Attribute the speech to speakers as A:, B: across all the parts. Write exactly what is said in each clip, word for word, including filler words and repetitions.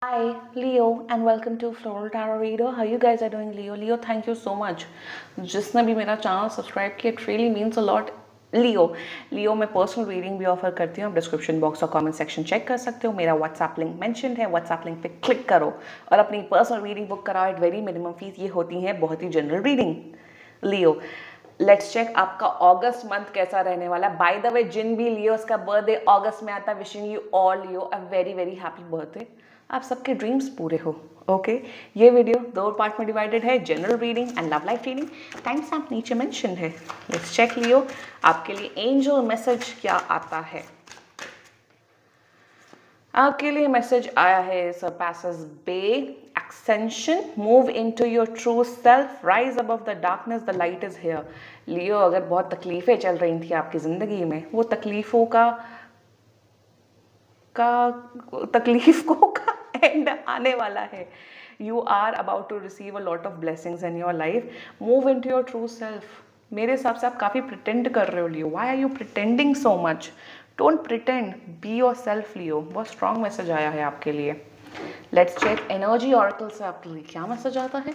A: Hi, Leo, and welcome to Floral Tarot Reader. How you guys are doing, Leo? Leo, thank you so much. जिसने भी मेरा channel subscribe किया, it really means a lot. Leo Leo मैं personal reading भी offer करती हूँ. आप description box और कमेंट सेक्शन चेक कर सकते हो. मेरा व्हाट्सएप लिंक मेंशन है. व्हाट्सएप लिंक पे क्लिक करो और अपनी पर्सनल रीडिंग बुक कराओ एट वेरी मिनिमम फीस. ये होती है बहुत ही general reading. Leo, let's check आपका अगस्त मंथ कैसा रहने वाला है. बाय द वे, जिन भी लियो का बर्थडे अगस्त में आता है, wishing you all Leo a very very happy birthday. आप सबके ड्रीम्स पूरे हो. Okay okay? ये वीडियो दो पार्ट में डिवाइडेड है, general reading and love life reading. Time stamp नीचे मेंशन है. लेट्स चेक लियो आपके लिए एंजल मैसेज क्या आता है. आपके लिए मैसेज आया है, surpasses bay, ascension, move into your true self, rise above the darkness, the light is here. लियो, अगर बहुत तकलीफें चल रही थी आपकी ज़िंदगी में, वो तकलीफ़ों का का तकलीफ़ों का एंड आने वाला है. You are about to receive a lot of blessings in your life. Move in to your true self. मेरे हिसाब से आप काफ़ी प्रिटेंड कर रहे हो Leo. Why are you pretending so much? Don't pretend, be yourself Leo. बहुत strong message आया है आपके लिए. लेट्स चेक एनर्जी ऑरेकल से आपके लिए क्या मैसेज आता है.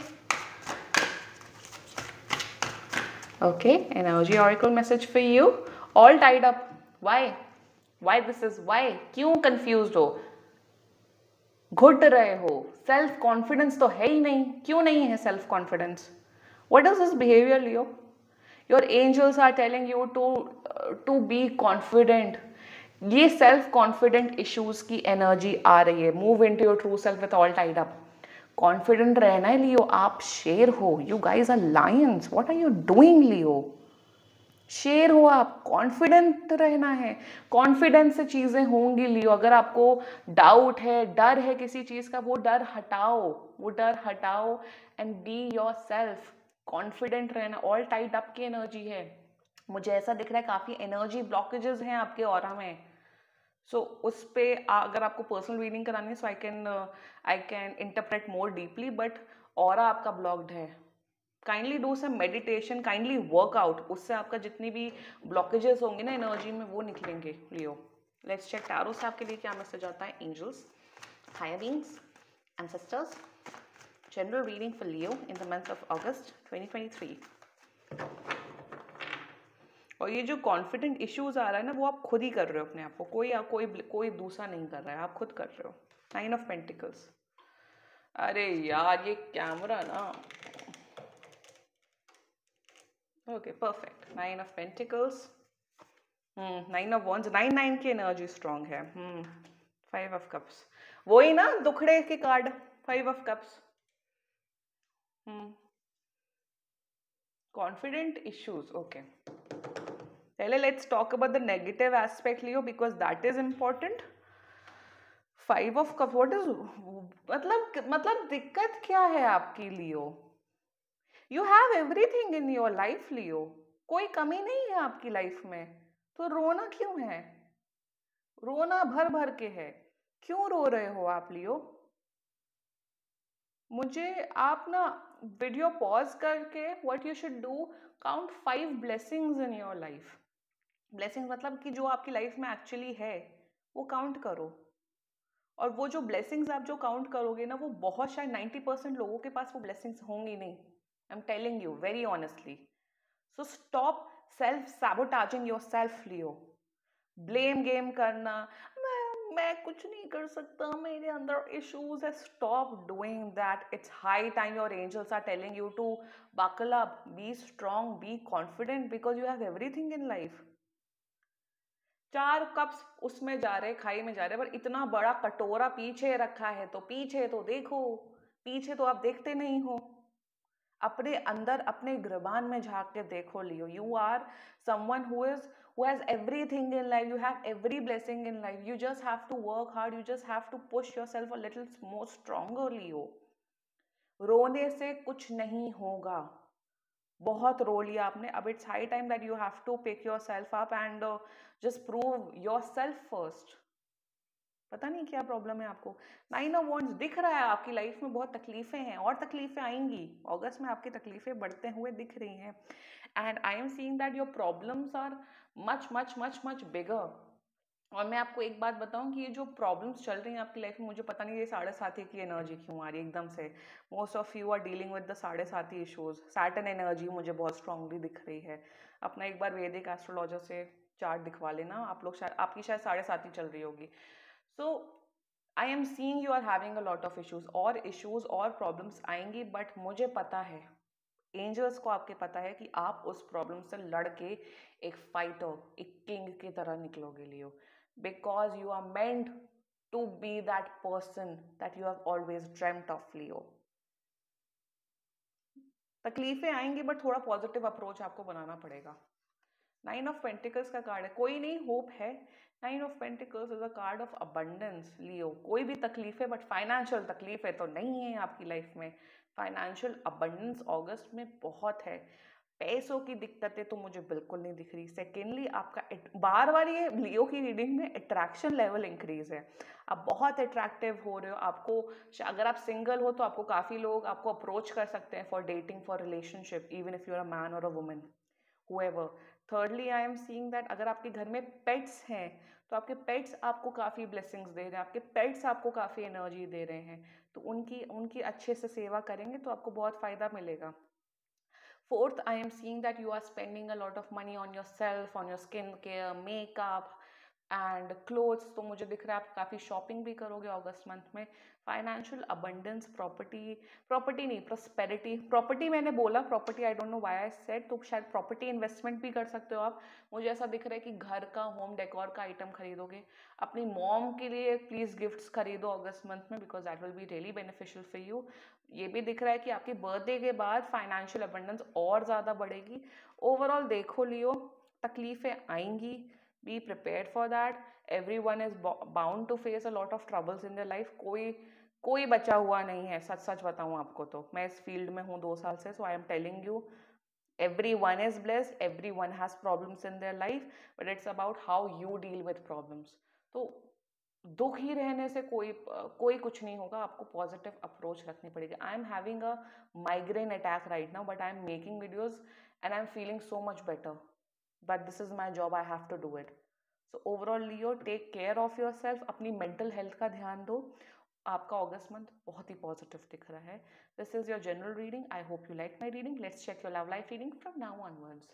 A: Okay, energy oracle message for you. All tied up. Why why this is why? क्यों कंफ्यूज हो, घुट रहे हो? सेल्फ कॉन्फिडेंस तो है ही नहीं. क्यों नहीं है self confidence? What is this behaviour Leo? Your angels are telling you to to be confident. ये सेल्फ कॉन्फिडेंट इश्यूज की एनर्जी आ रही है. Move in to your true self with all tied up. Confident रहना है Leo. आप शेर हो. You guys are lions. What are you doing Leo? शेर हो आप. कॉन्फिडेंट रहना है. कॉन्फिडेंस से चीजें होंगी लियो. अगर आपको डाउट है, डर है किसी चीज का, वो डर हटाओ. वो डर हटाओ and be yourself. Confident रहना. ऑल टाइट अप की एनर्जी है. मुझे ऐसा दिख रहा है काफी एनर्जी ब्लॉकेजेस हैं आपके ऑरा में. सो so, उस पे अगर आपको पर्सनल रीडिंग करानी है, so I can I can interpret more deeply. But aura आपका ब्लॉक्ड है. Kindly do some meditation, kindly workout. उससे आपका जितनी भी ब्लॉकेजेस होंगे ना एनर्जी में, वो निकलेंगे लियो. लेट्स चेक टैरो से आपके लिए क्या मैसेज आता है. Angels, higher beings, ancestors, general reading for Leo in the month of August twenty twenty three. और ये जो कॉन्फिडेंट इश्यूज आ रहा है ना, वो आप खुद ही कर रहे हो अपने आप को. कोई कोई कोई दूसरा नहीं कर रहा है, आप खुद कर रहे हो. Nine of pentacles. अरे यार, ये कैमरा ना. Okay, perfect. Nine of pentacles. Hmm nine of wands. Nine nine की एनर्जी स्ट्रांग है. Hmm five of cups. वही ना दुखड़े के card. Five of cups. Hmm confident issues. Okay, पहले let's talk about the negative aspect Leo, because that is important. Five of cups. What is मतलब मतलब दिक्कत क्या है आपकी Leo? You have everything in your life Leo. कोई कमी नहीं है आपकी लाइफ में. तो रोना क्यों है? रोना भर भर के है. क्यों रो रहे हो आप लियो? मुझे आप ना वीडियो पॉज करके what you should do, count five blessings in your life. Blessings मतलब कि जो आपकी लाइफ में एक्चुअली है, वो काउंट करो. और वो जो ब्लेसिंग्स आप जो काउंट करोगे ना, वो बहुत, शायद नाइन्टी परसेंट लोगों के पास वो ब्लेसिंग्स होंगी नहीं. I am telling you very honestly. So stop self sabotaging yourself Leo. Blame game करना, मैं मैं कुछ नहीं कर सकता, मेरे अंदर इश्यूज है. Stop doing that. It's high time your angels are telling you to buckle up, be strong, be confident, because you have everything in life. चार कप्स उसमें जा रहे, खाई में जा रहे, पर इतना बड़ा कटोरा पीछे रखा है, तो पीछे तो देखो. पीछे तो आप देखते नहीं हो. अपने अंदर, अपने गिरबान में झांक के देखो Leo. You are someone who is who has everything in life. You have every blessing in life. You just have to work hard. You just have to push yourself a little more stronger Leo. रोने से कुछ नहीं होगा. बहुत रो लिया आपने. अब it's high time that you have to pick yourself up and just prove yourself first. पता नहीं क्या प्रॉब्लम है आपको. नाइन ऑफ वॉन्ड्स दिख रहा है आपकी लाइफ में बहुत तकलीफें हैं, और तकलीफें आएंगी. अगस्त में आपकी तकलीफें बढ़ते हुए दिख रही हैं. And I am seeing that your problems are much much much much bigger. और मैं आपको एक बात बताऊं कि ये जो प्रॉब्लम्स चल रही हैं आपकी लाइफ में, मुझे पता नहीं ये साढ़े साथी की एनर्जी क्यों आ रही है एकदम से। Most of you are dealing with the साढ़े साथी इश्यूज। सैटर्न एनर्जी मुझे बहुत स्ट्रांगली दिख रही है। अपना एक बार वैदिक एस्ट्रोलॉजर से चार्ट दिखवा लेना आप लोग, शायद आपकी शायद साढ़े साथी चल रही होगी। So I am seeing you are having a lot of issues, और इश्यूज और प्रॉब्लम्स आएंगी, बट मुझे पता है, एंजल्स को आपके पता है कि आप उस प्रॉब्लम से लड़ के एक फाइटर, एक किंग की तरह निकलोगे Leo, because you are meant to be that person that you have always dreamed of Leo. तकलीफें आएंगी बट थोड़ा पॉजिटिव अप्रोच आपको बनाना पड़ेगा। नाइन ऑफ पेंटिकल्स का कार्ड है, कोई नहीं, होप है। Nine of pentacles is a card of abundance Leo. कोई भी तकलीफ है, बट फाइनेंशियल तकलीफ है तो नहीं है आपकी लाइफ में। फाइनेंशियल अबंडेंस अगस्त में बहुत है। पैसों की दिक्कतें तो मुझे बिल्कुल नहीं दिख रही। सेकेंडली आपका बार बार ये लियो की रीडिंग में अट्रैक्शन लेवल इंक्रीज है। आप बहुत अट्रैक्टिव हो रहे हो। आपको, अगर आप सिंगल हो तो आपको काफ़ी लोग आपको अप्रोच कर सकते हैं for dating, for relationship, even if you are a man और a woman, whoever. Thirdly, I am seeing that अगर आपके घर में पेट्स हैं तो आपके पेट्स आपको काफ़ी ब्लेसिंग्स दे रहे हैं, आपके पेट्स आपको काफ़ी एनर्जी दे रहे हैं, तो उनकी उनकी अच्छे से सेवा करेंगे तो आपको बहुत फ़ायदा मिलेगा। Fourth, I am seeing that you are spending a lot of money on yourself, on your skin care, makeup and clothes. तो मुझे दिख रहा है आप काफ़ी शॉपिंग भी करोगे अगस्त मंथ में। फाइनेंशियल अबंडेंस, प्रॉपर्टी, प्रॉपर्टी नहीं, प्रॉस्पेरिटी। प्रॉपर्टी मैंने बोला, property I don't know why I said, तो शायद प्रॉपर्टी इन्वेस्टमेंट भी कर सकते हो आप। मुझे ऐसा दिख रहा है कि घर का, होम डेकोर का आइटम खरीदोगे। अपनी मॉम के लिए प्लीज़ गिफ्ट्स खरीदो अगस्त मंथ में, because that will be really beneficial for you. ये भी दिख रहा है कि आपकी बर्थडे के बाद फाइनेंशियल अबंडेंस और ज़्यादा बढ़ेगी। ओवरऑल देखो लियो, तकलीफ़ें आएंगी, be prepared for that. Everyone is bound to face a lot of troubles in their life. कोई कोई बचा हुआ नहीं है, सच सच बताऊं आपको तो। मैं इस फील्ड में हूँ दो साल से, so I am telling you, everyone is blessed, everyone has problems in their life, but it's about how you deal with problems. तो दुख ही रहने से कोई कोई कुछ नहीं होगा, आपको पॉजिटिव अप्रोच रखनी पड़ेगी। I am having a migraine attack right now, but I am making videos and I am feeling so much better, but this is my job, I have to do it. So overall Leo, take care of yourself, अपनी mental health का ध्यान दो। आपका अगस्त month बहुत ही positive दिख रहा है। This is your general reading. I hope you like my reading. Let's check your love life reading from now onwards.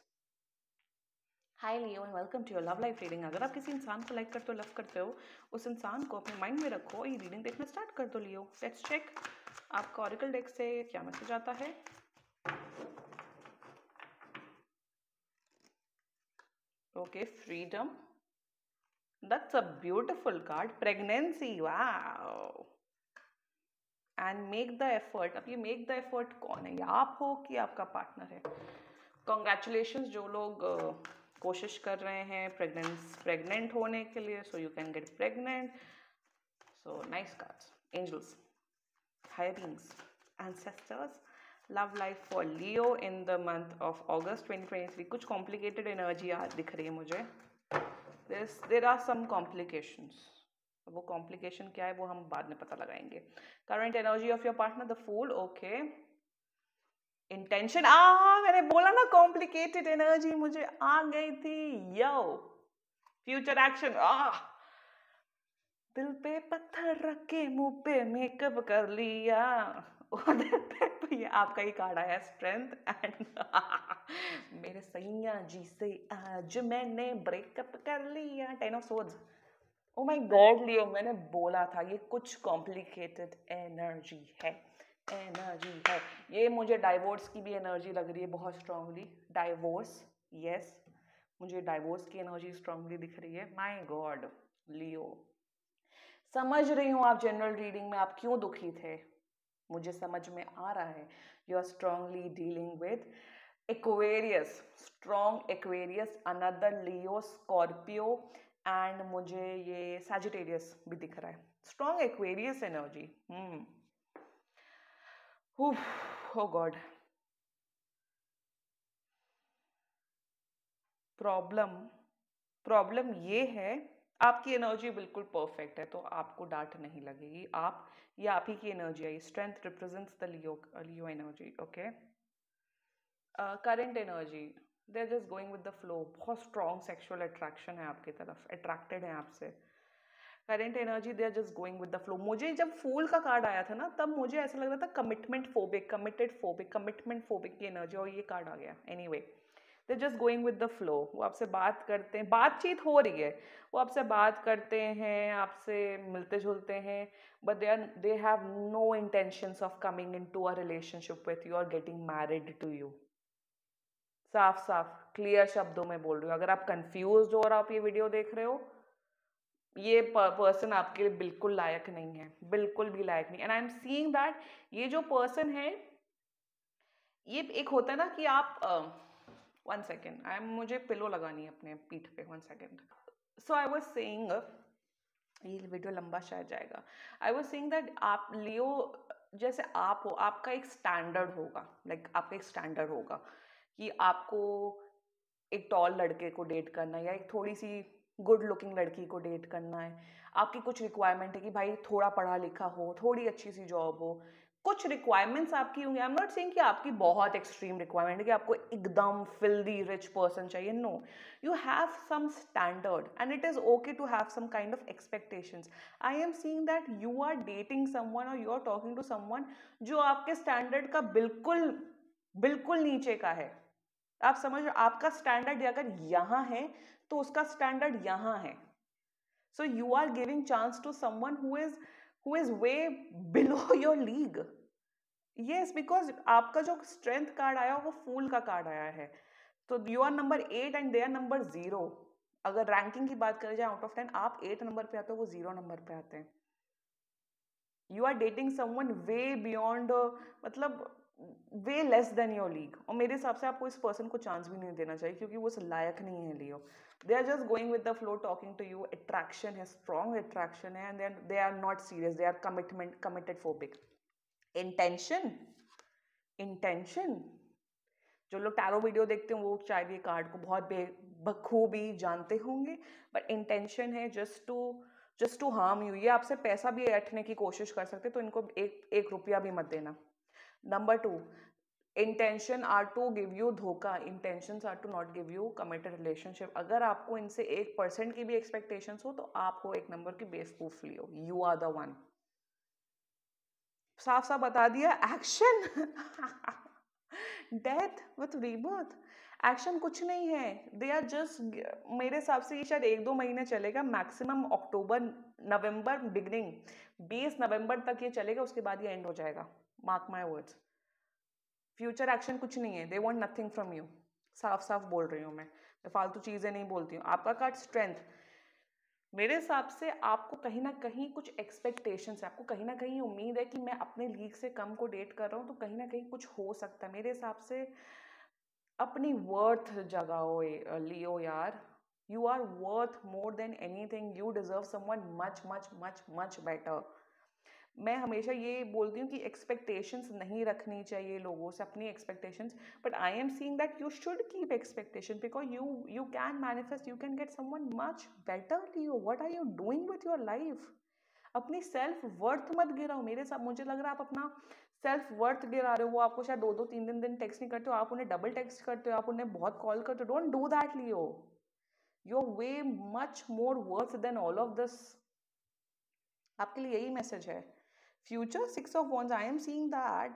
A: Hi Leo and welcome to your love life reading. अगर आप किसी इंसान को like करते हो, लव करते हो, उस इंसान को अपने माइंड में रखो, ये रीडिंग देखना स्टार्ट कर दो लियो। लेट्स चेक आपका ऑरिकल डेक से क्या मैसेज आता है। Okay, freedom, that's a beautiful card. Pregnancy, wow, and make the effort. अब ये मेक द एफर्ट कौन है, या आप हो कि आपका पार्टनर है? कॉन्ग्रेचुलेशंस जो लोग uh, कोशिश कर रहे हैं प्रेगनेंस प्रेग्नेंट होने के लिए, so you can get pregnant. So nice cards, angels, higher beings, ancestors, love life for Leo in the month of August twenty twenty three. कुछ कॉम्प्लिकेटेड एनर्जी दिख रही है मुझे। There are some complications. वो complication क्या है वो हम बाद में पता लगाएंगे। Current energy of your partner, the fool, okay. Intention, आ मैंने बोला ना कॉम्प्लिकेटेड एनर्जी मुझे आ गई थी। यो, फ्यूचर एक्शन, आ दिल पे पत्थर रख के मुंह पे मेकअप कर लिया। ये आपका ही कार्ड आया, स्ट्रेंथ एंड मेरे सैया जी से आज मैंने ब्रेकअप कर लिया। Ten of swords. Oh my god Leo, मैंने बोला था ये कुछ कॉम्प्लिकेटेड एनर्जी है, एनर्जी है ये। मुझे डाइवोर्स की भी एनर्जी लग रही है बहुत स्ट्रांगली। डाइवोर्स, यस, मुझे डाइवोर्स की एनर्जी स्ट्रांगली दिख रही है। माय गॉड लियो, समझ रही हूँ आप जनरल रीडिंग में आप क्यों दुखी थे, मुझे समझ में आ रहा है। You are strongly dealing with Aquarius, strong Aquarius, another Leo, Scorpio, and मुझे ये सैजिटेरियस भी दिख रहा है। Strong Aquarius energy. Hmm oh god, problem problem ये है, आपकी एनर्जी बिल्कुल परफेक्ट है तो आपको डांट नहीं लगेगी। आप, ये आप ही की एनर्जी है। Strength represents the Leo Leo energy, okay. Current energy, they are just going with the flow, बहुत स्ट्रॉन्ग सेक्सुअल अट्रैक्शन है आपकी तरफ, अट्रैक्टेड है आपसे। Current energy, they are just going with the flow. मुझे जब फूल का कार्ड आया था ना, तब मुझे ऐसा लग रहा था commitment phobic, committed phobic, commitment phobic की एनर्जी, और ये कार्ड आ गया। Anyway, they just going with the flow. वो आपसे बात करते हैं, बातचीत हो रही है, वो आपसे बात करते हैं, आपसे मिलते जुलते हैं, but they are they have no intentions of coming in to a relationship with you और गेटिंग मैरिड टू यू। साफ साफ क्लियर शब्दों में बोल रही हूँ। अगर आप कंफ्यूज हो और आप ये वीडियो देख रहे हो, ये पर्सन आपके लिए बिल्कुल लायक नहीं है, बिल्कुल भी लायक नहीं। And I am seeing that ये जो पर्सन है, ये एक होता है ना कि आप वन सेकेंड, आई एम मुझे पिलो लगानी है अपने पीठ पे, one second. So I was saying, ये वीडियो लंबा शायद जाएगा। आई वाज सेइंग दैट आप लियो, जैसे आप हो, आपका एक स्टैंडर्ड होगा, लाइक like, आपका एक स्टैंडर्ड होगा कि आपको एक टॉल लड़के को डेट करना है या एक थोड़ी सी गुड लुकिंग लड़की को डेट करना है। आपकी कुछ रिक्वायरमेंट है कि भाई थोड़ा पढ़ा लिखा हो, थोड़ी अच्छी सी जॉब हो, कुछ रिक्वायरमेंट्स आपकी होंगी। आई एम नॉट सेइंग कि आपकी बहुत एक्सट्रीम रिक्वायरमेंट है कि आपको एकदम फिल्दी रिच पर्सन चाहिए, no, you have some standard and it is okay to have some kind of expectations. I am seeing that you are dating someone or you are talking to someone जो आपके standard का बिल्कुल बिल्कुल नीचे का है। आप समझ, आपका स्टैंडर्ड अगर यहाँ है तो उसका स्टैंडर्ड यहाँ है। So you are giving chance to someone who is who is way below your league. Yes, because आपका जो स्ट्रेंथ कार्ड आया वो फूल का कार्ड आया है। तो you are number eight and they are number zero. अगर रैंकिंग की बात करें जाए आउट ऑफ टेन, आप एट नंबर पे आते हो, वो जीरो नंबर पे आते हैं। You are dating someone way beyond, मतलब way less than your league. और मेरे हिसाब से आपको इस पर्सन को चांस भी नहीं देना चाहिए क्योंकि वो उस लायक नहीं है Leo. They are just going with the flow, talking to you, attraction है, स्ट्रॉन्ग अट्रैक्शन है, and they are not serious, they are commitment committed phobic. Intention, intention जो लोग टैरो वीडियो देखते हैं वो शायद ये कार्ड को बहुत बखूबी जानते होंगे, बट इंटेंशन है just to just to harm you. ये आपसे पैसा भी ऐंठने की कोशिश कर सकते, तो इनको एक एक रुपया भी मत देना। Number two, intention are to give you धोखा, intention are to not give you committed relationship. अगर आपको इनसे एक परसेंट की भी एक्सपेक्टेशन हो तो आपको एक नंबर की बेवकूफ Leo, you are the one. साफ साफ बता दिया, action death with rebirth. Action कुछ नहीं है, दे आर जस्ट, मेरे हिसाब से ये शायद एक दो महीने चलेगा, मैक्सिमम अक्टूबर नवंबर बिगनिंग, बीस नवंबर तक ये चलेगा, उसके बाद ये एंड हो जाएगा। Mark my words, future action कुछ नहीं है, they want nothing from you. साफ साफ बोल रही हूँ मैं, मैं फालतू चीजें नहीं बोलती हूँ। आपका कार्ड स्ट्रेंथ, मेरे हिसाब से आपको कहीं ना कहीं कुछ एक्सपेक्टेशंस है, आपको कहीं ना कहीं उम्मीद है कि मैं अपने लीग से कम को डेट कर रहा हूँ तो कहीं ना कहीं कुछ हो सकता है। मेरे हिसाब से अपनी वर्थ जगाओ लियो यार, you are worth more than anything, you deserve someone much much much much better. मैं हमेशा ये बोलती हूँ कि एक्सपेक्टेशंस नहीं रखनी चाहिए लोगों से, अपनी expectations, but I am seeing that you should keep expectation because you you can manifest, you can get someone much better Leo. What are you doing with your life? अपनी सेल्फ वर्थ मत गिराओ। मेरे साथ मुझे लग रहा है आप अपना सेल्फ वर्थ गिरा रहे हो। वो आपको शायद दो दो तीन दिन दिन टेक्स्ट नहीं करते हो, आप उन्हें डबल टेक्स्ट करते हो, आप उन्हें बहुत कॉल करते हो। Don't do that Leo, you are way much more worth than all of this. आपके लिए यही मैसेज है। Future six of wands, I am seeing that,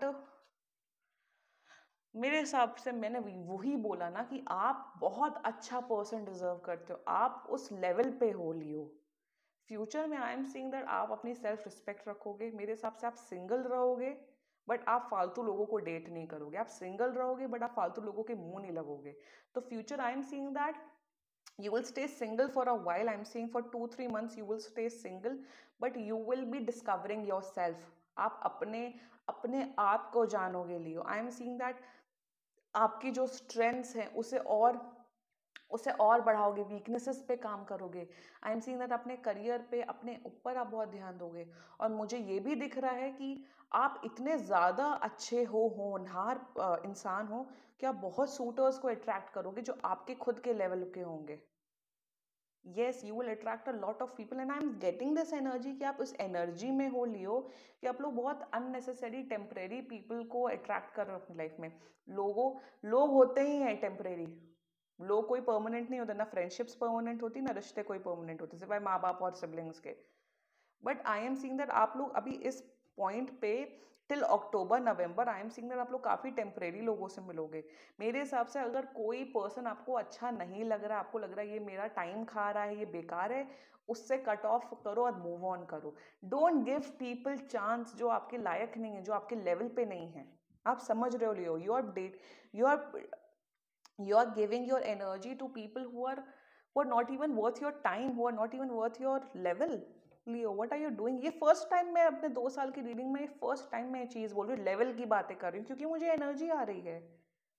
A: मेरे हिसाब से मैंने वही बोला ना कि आप बहुत अच्छा पर्सन डिजर्व करते हो, आप उस लेवल पे हो लियो। फ्यूचर में आई एम सीइंग दैट आप अपनी सेल्फ रिस्पेक्ट रखोगे। मेरे हिसाब से आप सिंगल रहोगे बट आप फालतू लोगों को डेट नहीं करोगे। आप सिंगल रहोगे बट आप फालतू लोगों के मुंह नहीं लगोगे। तो future I am seeing that you will stay single for a while. I'm saying for two three months you will stay single, but you will be discovering yourself. आप अपने अपने आप को जानोगे Leo. I am seeing that आपकी जो strengths हैं उसे और उसे और बढ़ाओगे, वीकनेसेस पे काम करोगे। आई एम सीइंग दैट अपने करियर पे, अपने ऊपर आप बहुत ध्यान दोगे। और मुझे ये भी दिख रहा है कि आप इतने ज़्यादा अच्छे हो, होनहार इंसान हो कि आप बहुत सूटर्स को अट्रैक्ट करोगे जो आपके खुद के लेवल के होंगे। Yes, you will attract a lot of people and I am getting this energy कि आप उस एनर्जी में हो लियो कि आप लोग बहुत अननेसेसरी टेम्परेरी पीपल को अट्रैक्ट कर रहे हो अपनी लाइफ में। लोगों लोग होते ही हैं टेम्परेरी, लोग कोई परमानेंट नहीं होते, ना फ्रेंडशिप्स परमानेंट होती, ना रिश्ते कोई परमानेंट होते, सिवाय माँ बाप और सिबलिंग्स के। But I am seeing that आप लोग अभी इस पॉइंट पे टिल अक्टूबर नवंबर, आई एम सीइंग दैट आप लोग काफ़ी टेम्परेरी लोगों से मिलोगे। मेरे हिसाब से अगर कोई पर्सन आपको अच्छा नहीं लग रहा है, आपको लग रहा है ये मेरा टाइम खा रहा है, ये बेकार है, उससे कट ऑफ करो और मूव ऑन करो। डोंट गिव पीपल चांस जो आपके लायक नहीं है, जो आपके लेवल पे नहीं है। आप समझ रहे हो Leo, you are date you are you are giving your energy to people who are who are not even worth your time, who are not even worth your level. Leo, what are you doing? ये first time मैं अपने दो साल की reading में first time मैं ये चीज बोल रही हूँ, लेवल की बातें कर रही हूँ, क्योंकि मुझे एनर्जी आ रही है।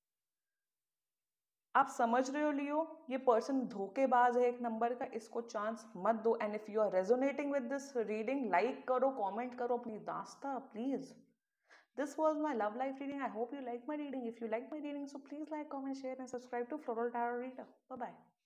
A: आप समझ रहे हो लियो, ये पर्सन धोखेबाज है एक नंबर का, इसको चांस मत दो। And if you are resonating with this reading, like करो, कमेंट करो अपनी दास्ता please. This was my love life reading. I hope you like my reading. If you like my reading, so please like, comment, share, and subscribe to Floral Tarot Reader. Bye bye.